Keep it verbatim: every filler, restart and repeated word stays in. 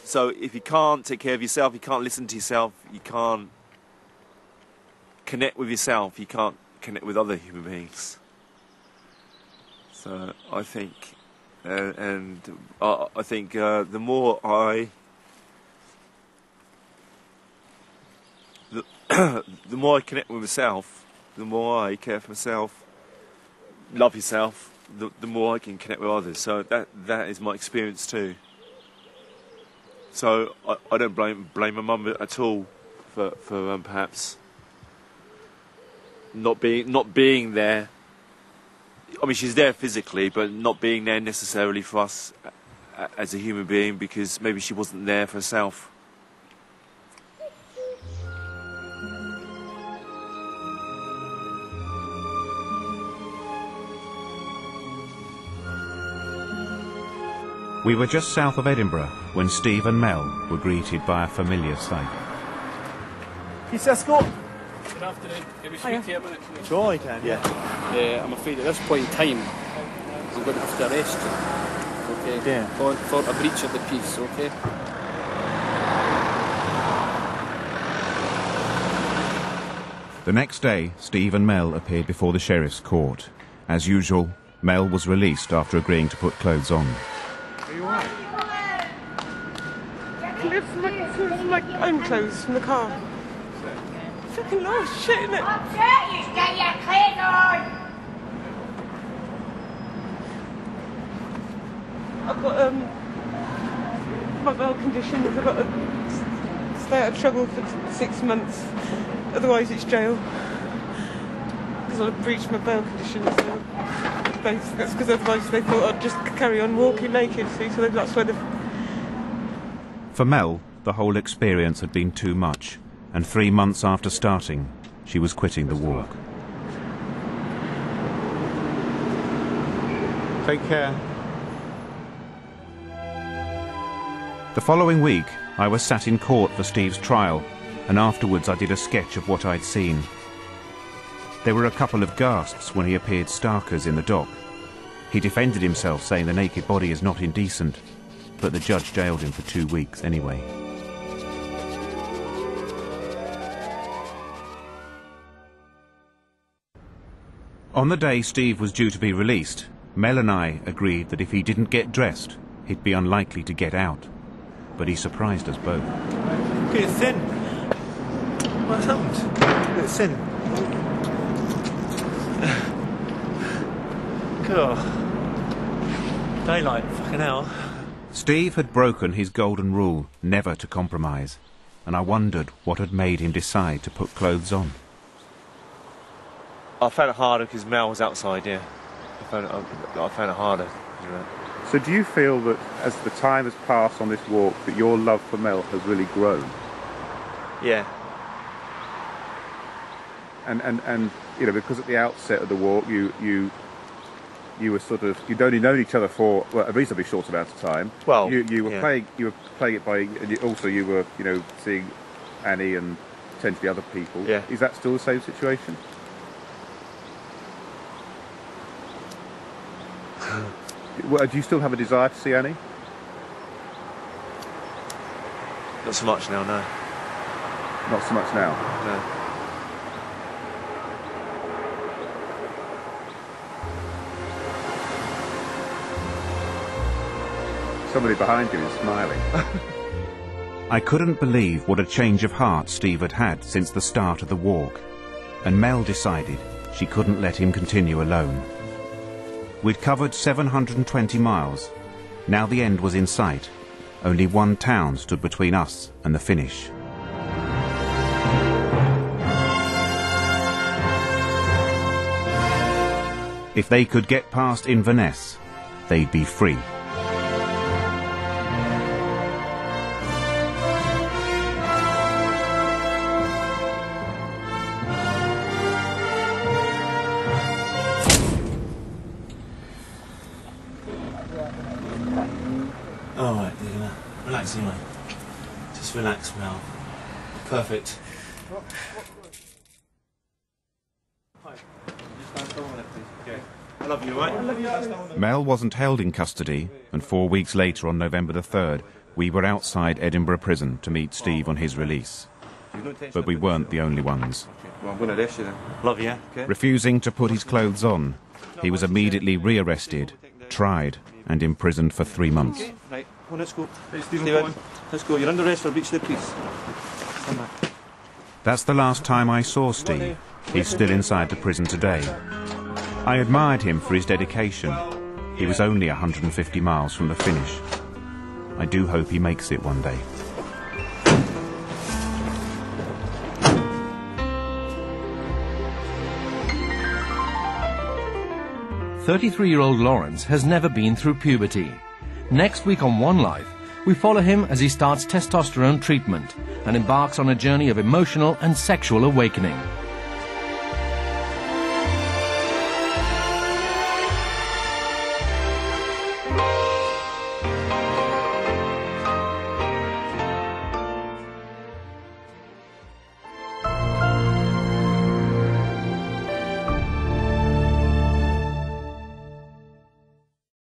So if you can't take care of yourself, you can't listen to yourself, you can't connect with yourself, you can't connect with other human beings. So I think, uh, and uh, I think uh, the more I, the, the more I connect with myself, the more I care for myself, love yourself, the, the more I can connect with others. So that that is my experience too. So I, I don't blame blame my mum at all for for um, perhaps not being not being there. I mean, she's there physically, but not being there necessarily for us as a human being, because maybe she wasn't there for herself. We were just south of Edinburgh when Steve and Mel were greeted by a familiar sight. Peace escort. Good afternoon. Can we speak to you a minute, please? Sure, I can, yeah. Uh, I'm afraid at this point in time, I'm going to have to arrest you. Okay? Yeah. For, for a breach of the peace, okay? The next day, Steve and Mel appeared before the sheriff's court. As usual, Mel was released after agreeing to put clothes on. Are you alright? It's my, it's my own clothes from the car. Fucking lost shit, innit? I've got um my bowel conditions. I've got to stay out of trouble for six months. Otherwise, it's jail. Because I've breached my bail conditions. So that's because otherwise they thought I'd just carry on walking naked. See, so that's why the. For Mel, the whole experience had been too much, and three months after starting, she was quitting the walk. Take care. The following week, I was sat in court for Steve's trial, and afterwards I did a sketch of what I'd seen. There were a couple of gasps when he appeared starkers in the dock. He defended himself, saying the naked body is not indecent, but the judge jailed him for two weeks anyway. On the day Steve was due to be released, Mel and I agreed that if he didn't get dressed, he'd be unlikely to get out. But he surprised us both. Get thin. What's happened? Get thin. God. Daylight, fucking hell. Steve had broken his golden rule never to compromise, and I wondered what had made him decide to put clothes on. I found it harder because Mel was outside, yeah. I found it, I, I found it harder. So do you feel that as the time has passed on this walk that your love for Mel has really grown? Yeah. And, and, and you know, because at the outset of the walk you you you were sort of, you'd only known each other for well, a reasonably short amount of time. Well, you, you were yeah. playing you were playing it by, and you, also you were, you know, seeing Annie and potentially other people. Yeah. Is that still the same situation? Well, do you still have a desire to see Annie? Not so much now, no. Not so much now? No. Somebody behind you is smiling. I couldn't believe what a change of heart Steve had had since the start of the walk, and Mel decided she couldn't let him continue alone. We'd covered seven hundred twenty miles. Now the end was in sight. Only one town stood between us and the finish. If they could get past Inverness, they'd be free. Alright, you're gonna relax anyway. Just relax, Mel. Perfect. Hi. I love you, right? Mel wasn't held in custody, and four weeks later, on November the third, We were outside Edinburgh Prison to meet Steve on his release. But we weren't the only ones. Well, I'm going to arrest you then. Love you. Okay. Refusing to put his clothes on, he was immediately rearrested, tried, and imprisoned for three months. Okay, right. Well, let's go. Hey, Stephen, Stephen, let's go. You're under arrest for breach of the peace. Come back. That's the last time I saw Steve. He's still inside the prison today. I admired him for his dedication. He was only one hundred fifty miles from the finish. I do hope he makes it one day. thirty-three-year-old Lawrence has never been through puberty. Next week on One Life, we follow him as he starts testosterone treatment and embarks on a journey of emotional and sexual awakening.